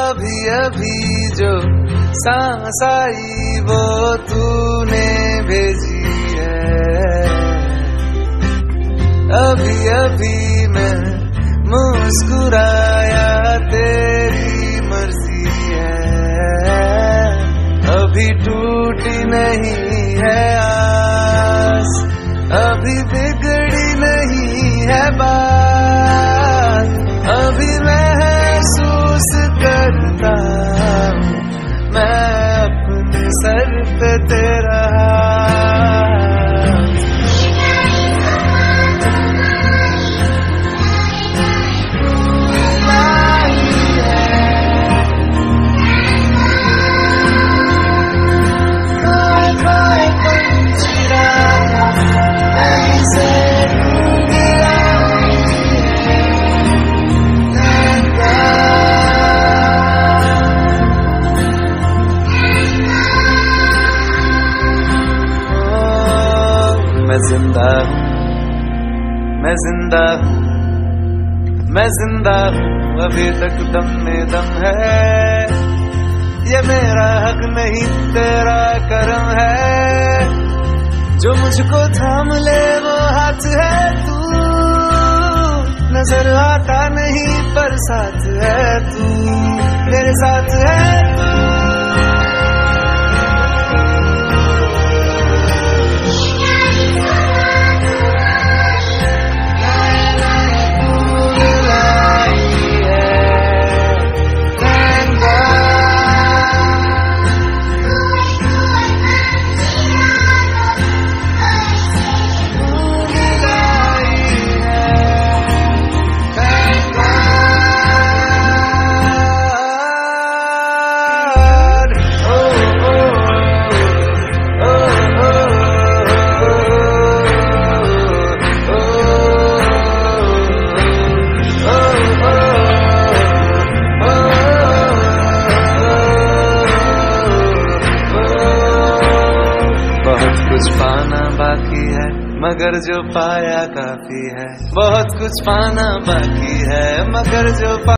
अभी अभी जो सांस आई वो तूने भेजी है, अभी अभी मैं मुस्कुराया तेरी मर्जी है, अभी टूटी नहीं है आस, अभी बिगड़ी नहीं है बात, अभी महसूस करता हूँ मैं अपने सर पे तेरा मैं जिंदा हूँ, मैं जिंदा हूँ, मैं जिंदा हूँ, अभी तक दम में दम है, ये मेरा हक नहीं तेरा करम है, जो मुझको थाम ले वो हाथ है तू, नजर आता नहीं पर साथ है तू, मेरे साथ है तू। कुछ पाना बाकी है मगर जो पाया काफी है, बहुत कुछ पाना बाकी है मगर जो